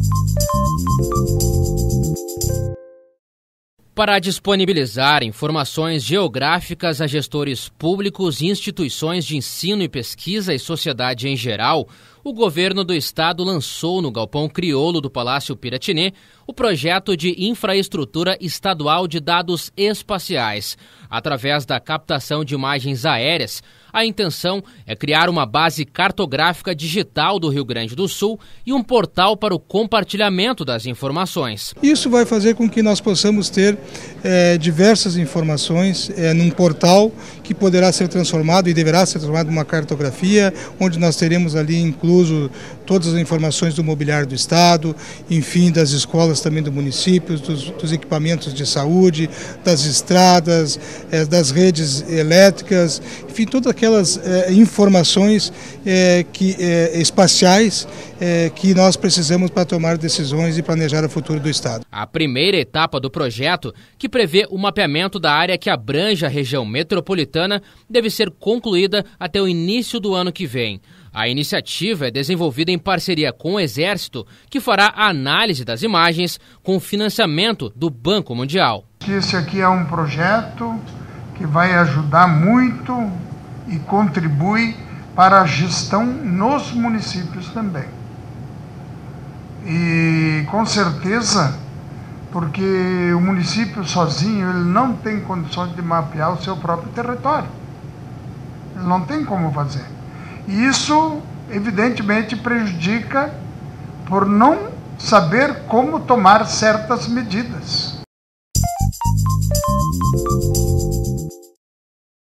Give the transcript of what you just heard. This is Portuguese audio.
Para disponibilizar informações geográficas a gestores públicos, instituições de ensino e pesquisa e sociedade em geral, o governo do estado lançou no Galpão Crioulo do Palácio Piratini o projeto de infraestrutura estadual de dados espaciais. Através da captação de imagens aéreas, a intenção é criar uma base cartográfica digital do Rio Grande do Sul e um portal para o compartilhamento das informações. Isso vai fazer com que nós possamos ter diversas informações num portal que poderá ser transformado e deverá ser transformado numa cartografia, onde nós teremos ali incluso todas as informações do mobiliário do estado, enfim, das escolas também do município, dos equipamentos de saúde, das estradas, das redes elétricas, enfim, todas aquelas informações espaciais que nós precisamos para tomar decisões e planejar o futuro do estado. A primeira etapa do projeto, que prevê o mapeamento da área que abrange a região metropolitana, deve ser concluída até o início do ano que vem. A iniciativa é desenvolvida em parceria com o Exército, que fará a análise das imagens com financiamento do Banco Mundial. Esse aqui é um projeto que vai ajudar muito e contribui para a gestão nos municípios também. E com certeza, porque o município sozinho ele não tem condições de mapear o seu próprio território. Ele não tem como fazer. E isso, evidentemente, prejudica por não saber como tomar certas medidas.